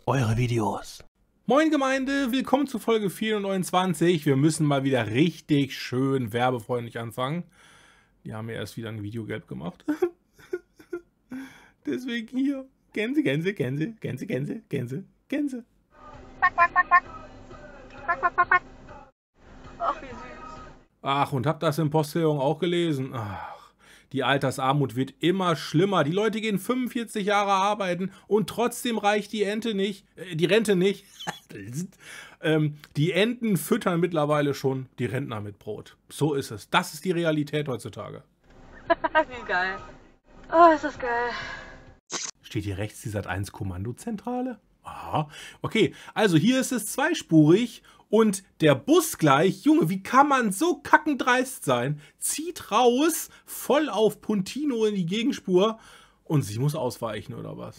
eure Videos. Moin Gemeinde, willkommen zu Folge 429. Wir müssen mal wieder richtig schön werbefreundlich anfangen. Die haben ja erst wieder ein Video gelb gemacht. Deswegen hier. Gänse, Gänse, Gänse, Gänse, Gänse, Gänse, Gänse. Ach, wie süß. Ach, und habt das im Postillon auch gelesen? Ach, die Altersarmut wird immer schlimmer. Die Leute gehen 45 Jahre arbeiten und trotzdem reicht die Rente nicht. Die Enten füttern mittlerweile schon die Rentner mit Brot. So ist es. Das ist die Realität heutzutage. Wie geil. Oh, ist das geil. Steht hier rechts die Sat.1 Kommandozentrale? Aha. Okay, also hier ist es zweispurig und der Bus gleich, Junge, wie kann man so kackendreist sein? Zieht raus, voll auf Puntino in die Gegenspur und sie muss ausweichen, oder was?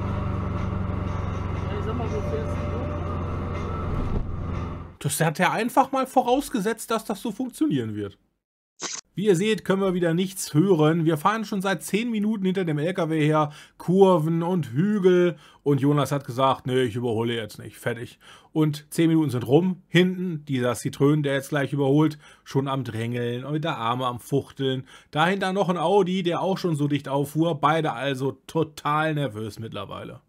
Ich sag mal, wo fährst du? Das hat er einfach mal vorausgesetzt, dass das so funktionieren wird. Wie ihr seht, können wir wieder nichts hören. Wir fahren schon seit 10 Minuten hinter dem LKW her. Kurven und Hügel. Und Jonas hat gesagt, nee, ich überhole jetzt nicht. Fertig. Und 10 Minuten sind rum. Hinten dieser Citroën, der jetzt gleich überholt, schon am Drängeln und mit der Arme am Fuchteln. Dahinter noch ein Audi, der auch schon so dicht auffuhr. Beide also total nervös mittlerweile.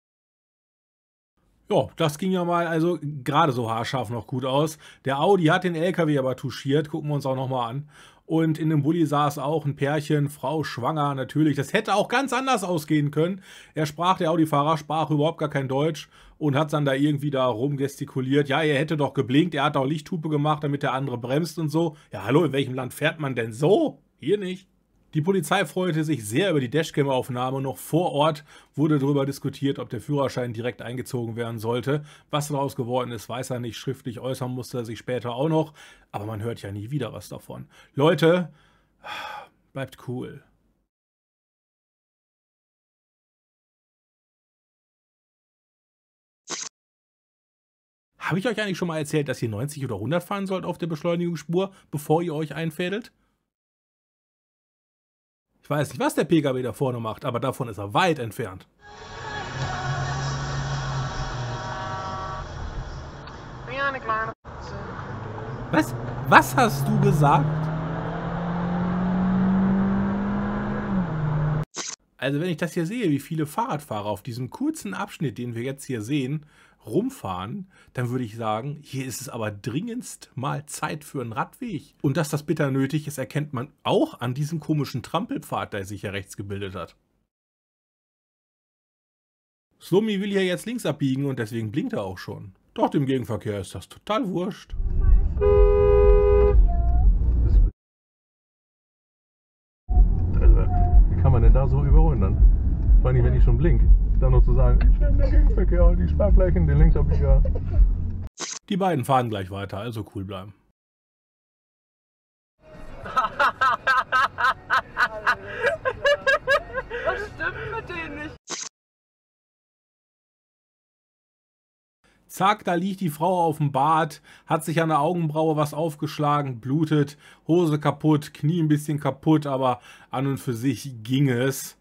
Ja, das ging ja mal also gerade so haarscharf noch gut aus. Der Audi hat den LKW aber touchiert, gucken wir uns auch nochmal an. Und in dem Bulli saß auch ein Pärchen, Frau schwanger natürlich. Das hätte auch ganz anders ausgehen können. Der Audi-Fahrer sprach überhaupt gar kein Deutsch und hat dann da irgendwie da rumgestikuliert. Ja, er hätte doch geblinkt, er hat auch Lichthupe gemacht, damit der andere bremst und so. Ja, hallo, in welchem Land fährt man denn so? Hier nicht. Die Polizei freute sich sehr über die Dashcam-Aufnahme. Noch vor Ort wurde darüber diskutiert, ob der Führerschein direkt eingezogen werden sollte. Was daraus geworden ist, weiß er nicht. Schriftlich äußern musste er sich später auch noch. Aber man hört ja nie wieder was davon. Leute, bleibt cool. Habe ich euch eigentlich schon mal erzählt, dass ihr 90 oder 100 fahren sollt auf der Beschleunigungsspur, bevor ihr euch einfädelt? Ich weiß nicht, was der PKW da vorne macht, aber davon ist er weit entfernt. Ja, eine kleine. Was? Was hast du gesagt? Also wenn ich das hier sehe, wie viele Fahrradfahrer auf diesem kurzen Abschnitt, den wir jetzt hier sehen, rumfahren, dann würde ich sagen, hier ist es aber dringendst mal Zeit für einen Radweg. Und dass das bitter nötig ist, erkennt man auch an diesem komischen Trampelpfad, der sich hier rechts gebildet hat. Slummi will hier jetzt links abbiegen und deswegen blinkt er auch schon. Doch dem Gegenverkehr ist das total wurscht. Also, wie kann man denn da so überholen dann? Vor allem, wenn ich schon blink. Dann noch zu sagen, ich nehme den Gegenverkehr, die Sperrflächen, den Linksabbieger. Die beiden fahren gleich weiter, also cool bleiben. Was stimmt mit denen nicht? Zack, da liegt die Frau auf dem Bad, hat sich an der Augenbraue was aufgeschlagen, blutet, Hose kaputt, Knie ein bisschen kaputt, aber an und für sich ging es.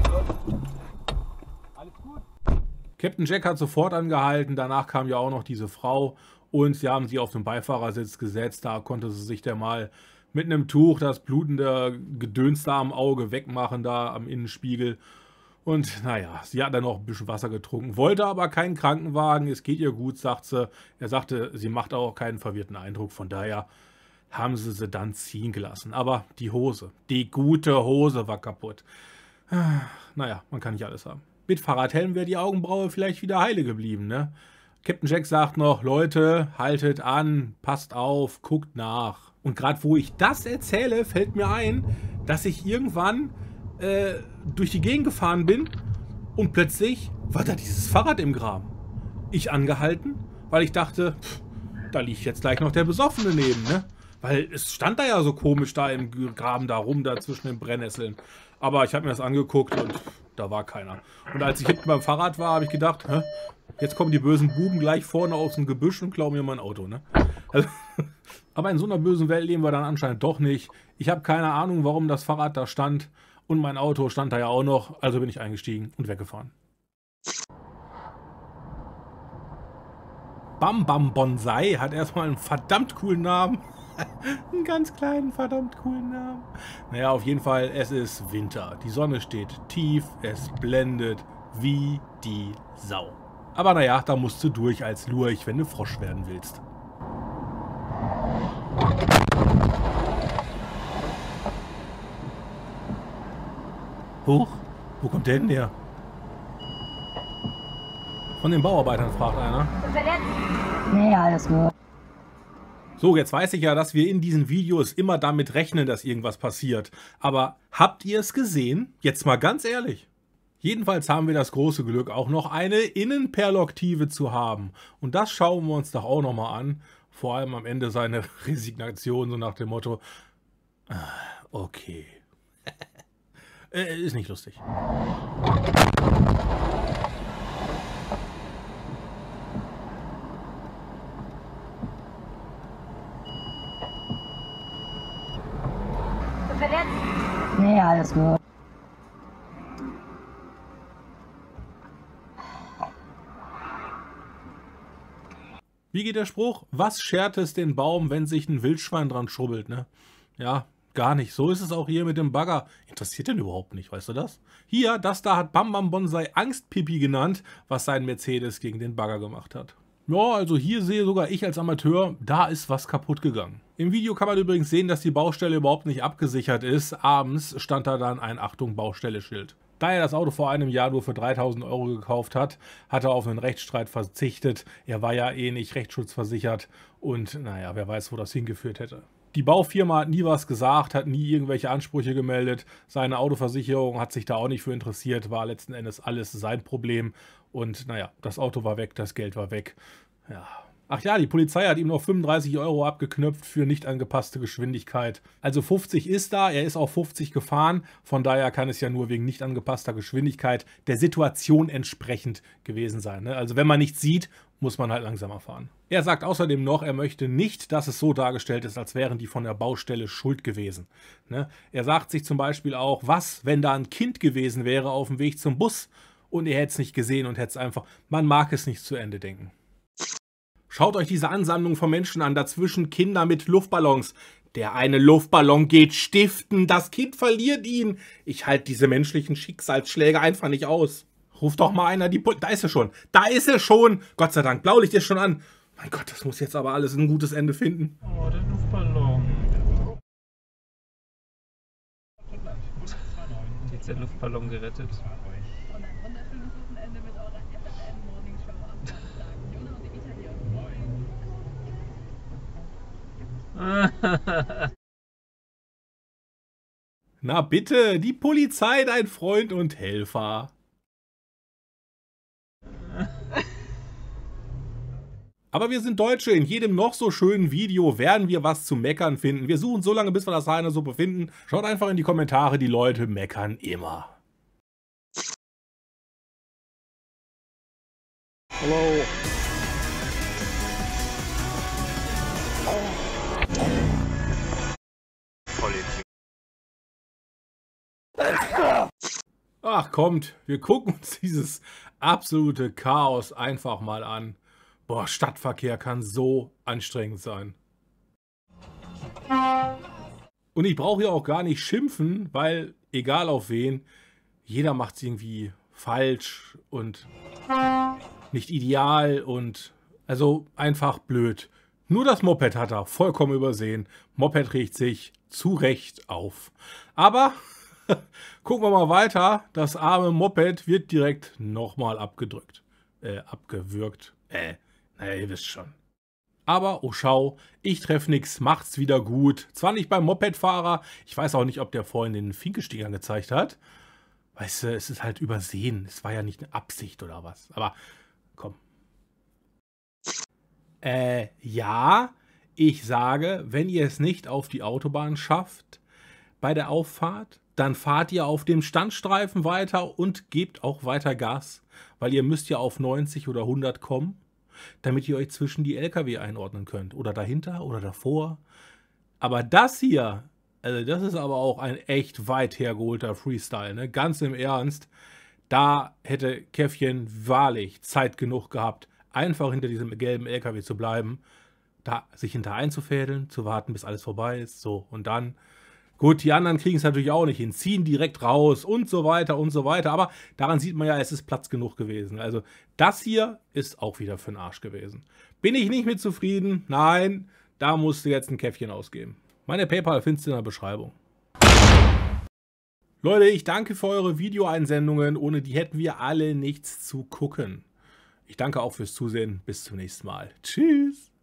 Captain Jack hat sofort angehalten, danach kam ja auch noch diese Frau und sie haben sie auf den Beifahrersitz gesetzt, da konnte sie sich dann mal mit einem Tuch das blutende Gedöns da am Auge wegmachen, da am Innenspiegel. Und naja, sie hat dann noch ein bisschen Wasser getrunken, wollte aber keinen Krankenwagen, es geht ihr gut, sagt sie. Er sagte, sie macht auch keinen verwirrten Eindruck, von daher haben sie dann ziehen gelassen. Aber die Hose, die gute Hose war kaputt. Naja, man kann nicht alles haben. Mit Fahrradhelm wäre die Augenbraue vielleicht wieder heile geblieben, ne? Captain Jack sagt noch, Leute, haltet an, passt auf, guckt nach. Und gerade wo ich das erzähle, fällt mir ein, dass ich irgendwann durch die Gegend gefahren bin und plötzlich war da dieses Fahrrad im Graben. Ich angehalten, weil ich dachte, da liegt jetzt gleich noch der Besoffene neben, ne? Weil es stand da ja so komisch da im Graben da rum, da zwischen den Brennnesseln. Aber ich habe mir das angeguckt und da war keiner. Und als ich hinten beim Fahrrad war, habe ich gedacht, hä, jetzt kommen die bösen Buben gleich vorne aus dem Gebüsch und klauen mir mein Auto, ne? Also, aber in so einer bösen Welt leben wir dann anscheinend doch nicht. Ich habe keine Ahnung, warum das Fahrrad da stand. Und mein Auto stand da ja auch noch. Also bin ich eingestiegen und weggefahren. Bam Bam Bonsai hat erstmal einen verdammt coolen Namen. Einen ganz kleinen, verdammt coolen Namen. Naja, auf jeden Fall, es ist Winter. Die Sonne steht tief, es blendet wie die Sau. Aber naja, da musst du durch als Lurch, wenn du Frosch werden willst. Huch, wo kommt der denn her? Von den Bauarbeitern, fragt einer. Nee, alles gut. So, jetzt weiß ich ja, dass wir in diesen Videos immer damit rechnen, dass irgendwas passiert. Aber habt ihr es gesehen? Jetzt mal ganz ehrlich. Jedenfalls haben wir das große Glück, auch noch eine Innenperloktive zu haben. Und das schauen wir uns doch auch nochmal an. Vor allem am Ende seine Resignation, so nach dem Motto, okay. Ist nicht lustig. Nee, alles gut. Wie geht der Spruch? Was schert es den Baum, wenn sich ein Wildschwein dran schubbelt, ne? Ja, gar nicht. So ist es auch hier mit dem Bagger. Interessiert den überhaupt nicht, weißt du das? Hier, das da hat Bam Bam Bonsai Angstpipi genannt, was sein Mercedes gegen den Bagger gemacht hat. Ja, also hier sehe sogar ich als Amateur, da ist was kaputt gegangen. Im Video kann man übrigens sehen, dass die Baustelle überhaupt nicht abgesichert ist. Abends stand da dann ein Achtung Baustelle-Schild. Da er das Auto vor einem Jahr nur für 3.000 € gekauft hat, hat er auf einen Rechtsstreit verzichtet. Er war ja eh nicht rechtsschutzversichert und naja, wer weiß, wo das hingeführt hätte. Die Baufirma hat nie was gesagt, hat nie irgendwelche Ansprüche gemeldet. Seine Autoversicherung hat sich da auch nicht für interessiert, war letzten Endes alles sein Problem. Und naja, das Auto war weg, das Geld war weg. Ja. Ach ja, die Polizei hat ihm noch 35 € abgeknöpft für nicht angepasste Geschwindigkeit. Also 50 ist da, er ist auch 50 gefahren. Von daher kann es ja nur wegen nicht angepasster Geschwindigkeit der Situation entsprechend gewesen sein, ne? Also wenn man nichts sieht, muss man halt langsamer fahren. Er sagt außerdem noch, er möchte nicht, dass es so dargestellt ist, als wären die von der Baustelle schuld gewesen, ne? Er sagt sich zum Beispiel auch, was, wenn da ein Kind gewesen wäre auf dem Weg zum Bus und er hätte es nicht gesehen und hätte es einfach, man mag es nicht zu Ende denken. Schaut euch diese Ansammlung von Menschen an, dazwischen Kinder mit Luftballons. Der eine Luftballon geht stiften, das Kind verliert ihn. Ich halte diese menschlichen Schicksalsschläge einfach nicht aus. Ruft doch mal einer die da ist er schon. Da ist er schon. Gott sei Dank, Blaulicht ist schon an. Mein Gott, das muss jetzt aber alles ein gutes Ende finden. Oh, der Luftballon. Jetzt der Luftballon gerettet. Na bitte, die Polizei, dein Freund und Helfer. Aber wir sind Deutsche, in jedem noch so schönen Video werden wir was zu meckern finden. Wir suchen so lange, bis wir das Haar in der Suppe finden. Schaut einfach in die Kommentare, die Leute meckern immer. Hallo. Ach kommt, wir gucken uns dieses absolute Chaos einfach mal an. Boah, Stadtverkehr kann so anstrengend sein. Und ich brauche ja auch gar nicht schimpfen, weil, egal auf wen, jeder macht es irgendwie falsch und nicht ideal und also einfach blöd. Nur das Moped hat er vollkommen übersehen. Moped regt sich zu Recht auf. Aber gucken wir mal weiter. Das arme Moped wird direkt nochmal abgedrückt. Abgewürgt. Naja, ihr wisst schon. Aber, oh schau, ich treffe nix, macht's wieder gut. Zwar nicht beim Mopedfahrer, ich weiß auch nicht, ob der vorhin den Finkelstieg angezeigt hat. Weißt du, es ist halt übersehen. Es war ja nicht eine Absicht oder was. Aber, komm. Ja, ich sage, wenn ihr es nicht auf die Autobahn schafft, bei der Auffahrt, dann fahrt ihr auf dem Standstreifen weiter und gebt auch weiter Gas, weil ihr müsst ja auf 90 oder 100 kommen, damit ihr euch zwischen die LKW einordnen könnt. Oder dahinter oder davor. Aber das hier, also das ist aber auch ein echt weit hergeholter Freestyle, ne? Ganz im Ernst, da hätte Käffchen wahrlich Zeit genug gehabt, einfach hinter diesem gelben LKW zu bleiben, da sich hinter einzufädeln, zu warten, bis alles vorbei ist, so, und dann, gut, die anderen kriegen es natürlich auch nicht hin, ziehen direkt raus und so weiter, aber daran sieht man ja, es ist Platz genug gewesen. Also das hier ist auch wieder für den Arsch gewesen. Bin ich nicht mit zufrieden? Nein, da musst du jetzt ein Käffchen ausgeben. Meine PayPal findest du in der Beschreibung. Leute, ich danke für eure Videoeinsendungen. Ohne die hätten wir alle nichts zu gucken. Ich danke auch fürs Zusehen. Bis zum nächsten Mal. Tschüss.